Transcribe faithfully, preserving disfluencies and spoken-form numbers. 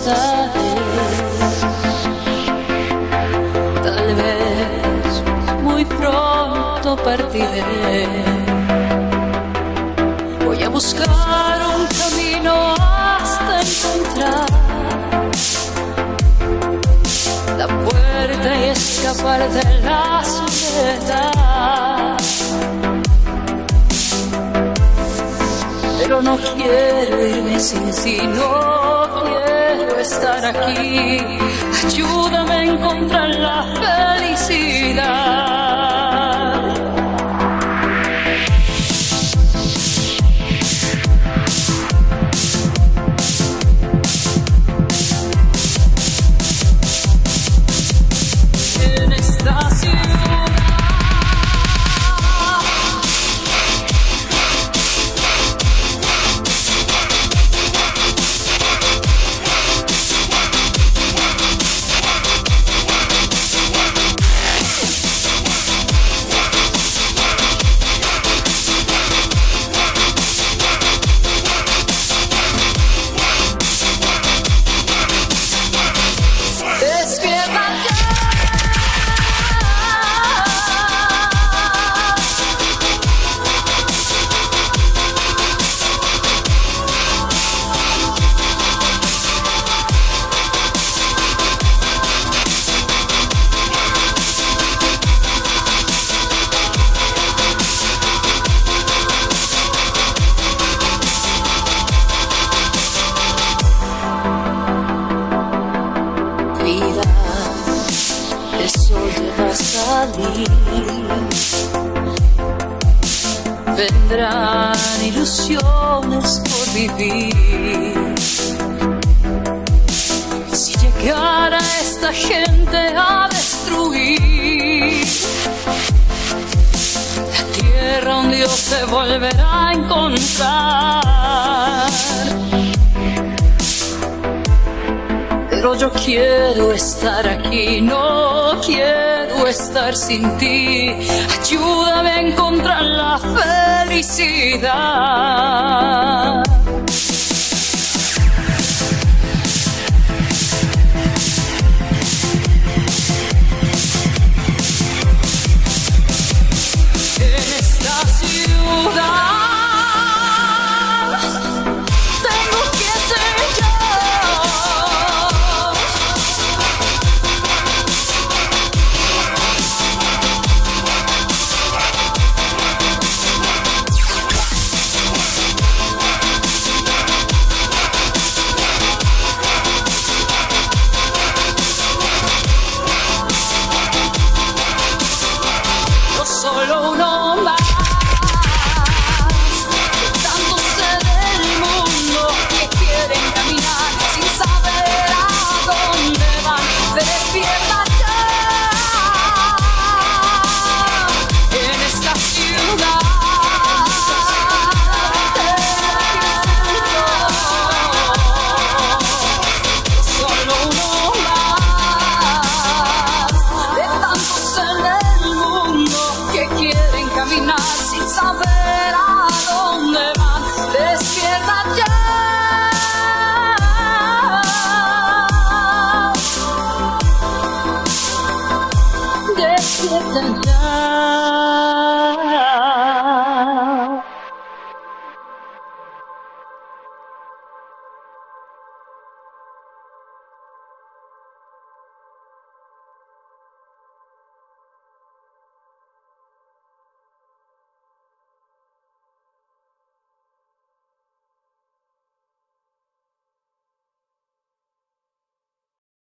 estaré. Tal vez muy pronto partiré. Voy a buscar un camino hasta encontrar la puerta y escapar de la soledad. Pero no quiero irme sin ti, no quiero estar aquí. Ayúdame a encontrar la felicidad. En esta ciudad el sol ya va a salir, vendrán ilusiones por vivir. Si llegara esta gente a destruir la tierra, un Dios se volverá a encontrar. Pero yo quiero estar aquí, no quiero estar sin ti. Ayúdame a encontrar la felicidad.